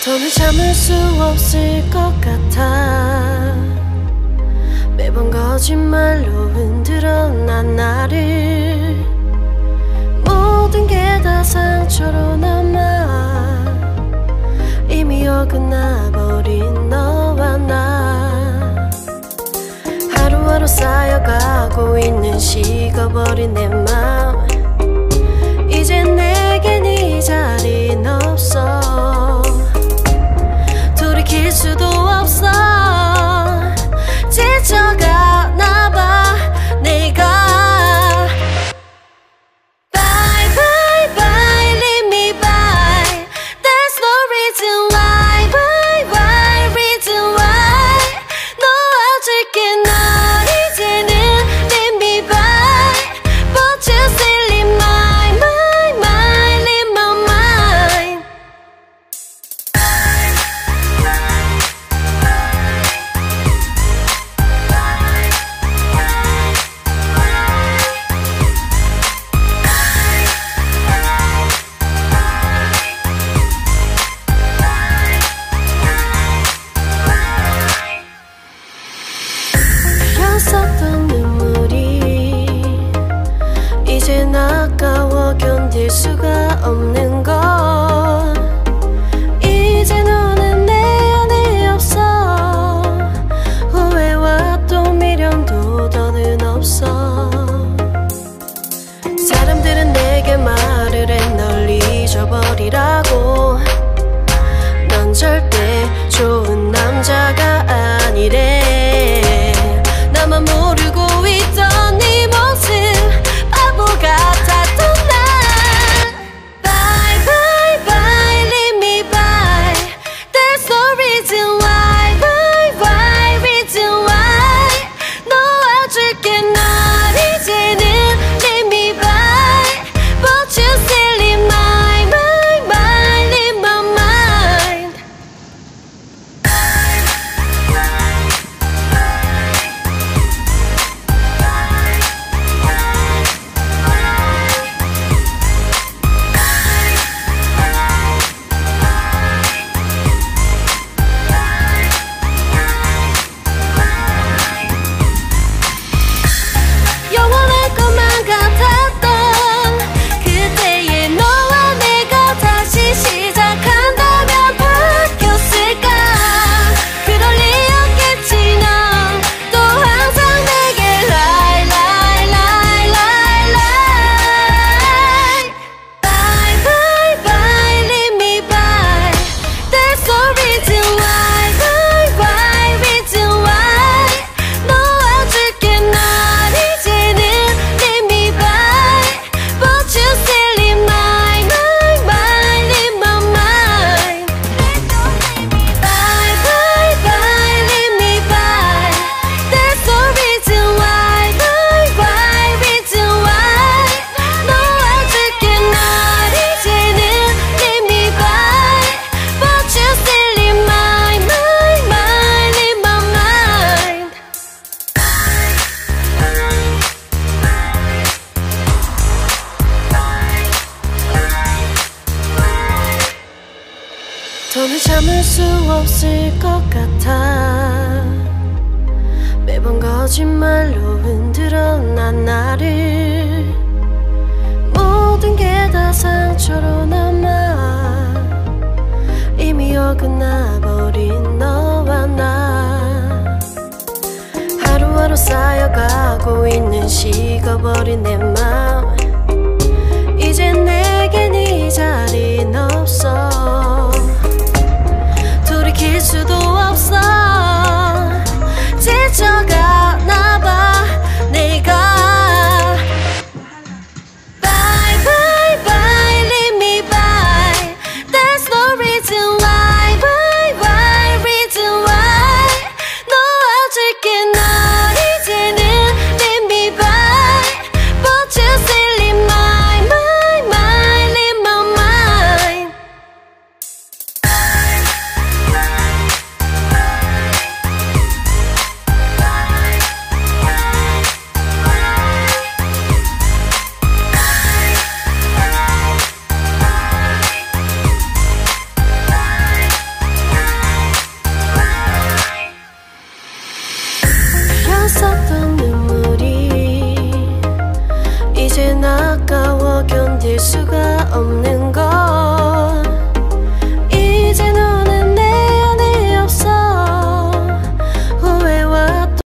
더는 참을 수 없을 것 같아. 매번 거짓말로 흔들어 난 나를. 모든 게 다 상처로 남아 이미 어긋나버린 너와 나. 하루하루 쌓여가고 있는 식어버린 내 맘. 이제 내겐 이 자리는 없어. 돌이킬 수도 없어. 지쳐가나봐 내가. Bye bye bye leave me by. There's no reason why. Bye bye reason why. 놓아줄게 널 이제는 leave me by. But you still leave my mind, leave my mind. 흘렸었던 눈물이 이젠 아까워 견딜 수가 없는 걸. 이제 너는 내 안에 없어. 후회와 또 미련도 더는 없어. 사람들은 내게 말을 해 널 잊어버리라고. 넌 절대 좋은 남자가 아니래. 나만 모르고 있던 네 모습 바보 같았던 난. Bye bye bye leave me by. There's no reason why. Bye bye reason why. 놓아줄게 널 이제는 leave me by. But you still leave my mind, leave my mind. 영원할 것만 같았던 그때의 너와 내가 다시 시작한다면 바뀌었을까. 그럴 리 없겠지. 넌 또 항상 내게 lie lie lie lie lie. Bye bye bye leave me by. There's no reason why. Bye bye reason why. 놓아줄게 널 이제는 leave me by. But you still leave my mind, leave my mind. Bye bye bye leave me by. There's no reason why. Bye bye reason why. 놓아줄게 널 이제는 leave me by. But you still leave my mind, leave my mind. 더는 참을 수 없을 것 같아. 매번 거짓말로 흔들어 난 나를. 모든 게 다 상처로 남아 이미 어긋나버린 너와 나. 하루하루 쌓여가고 있는 식어버린 내 맘. 이제 내겐 이 자리는 없어. 돌이킬 수도 없어. 지쳐가나봐 내가. Bye bye bye leave me by. There's no reason why. Bye bye reason why. 놓아줄게 널 이제는 leave me by. But you still leave my mind, leave my mind. 있었던